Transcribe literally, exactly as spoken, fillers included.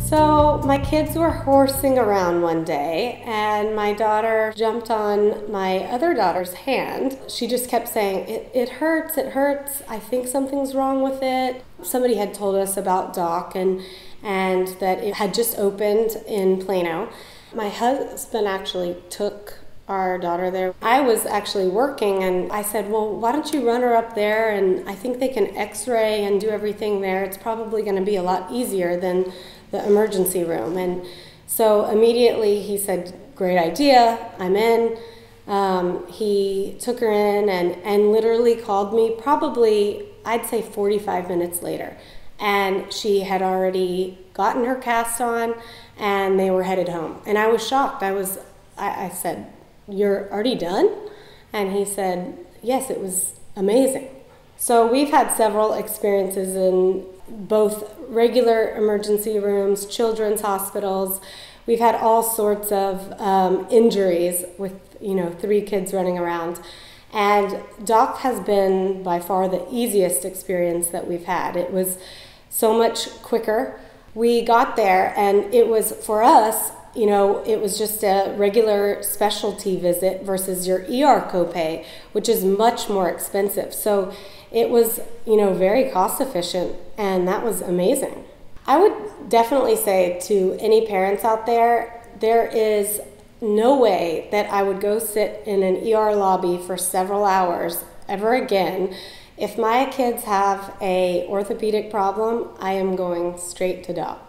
So my kids were horsing around one day and my daughter jumped on my other daughter's hand. She just kept saying, it, it hurts, it hurts, I think something's wrong with it. Somebody had told us about Doc and, and that it had just opened in Plano. My husband actually took our daughter there. I was actually working and I said, well, why don't you run her up there, and I think they can x-ray and do everything there. It's probably going to be a lot easier than the emergency room. And so immediately he said, great idea, I'm in. Um, he took her in and, and literally called me probably, I'd say forty-five minutes later. And she had already gotten her cast on and they were headed home. And I was shocked. I was, I, I said, you're already done? And he said, yes, it was amazing. So we've had several experiences in both regular emergency rooms, children's hospitals. We've had all sorts of um, injuries with, you know, three kids running around. And Doc has been by far the easiest experience that we've had. It was so much quicker. We got there and it was, for us, you know, it was just a regular specialty visit versus your E R copay, which is much more expensive. So it was, you know, very cost efficient, and that was amazing. I would definitely say to any parents out there, there is no way that I would go sit in an E R lobby for several hours ever again. If my kids have a orthopedic problem, I am going straight to Doc.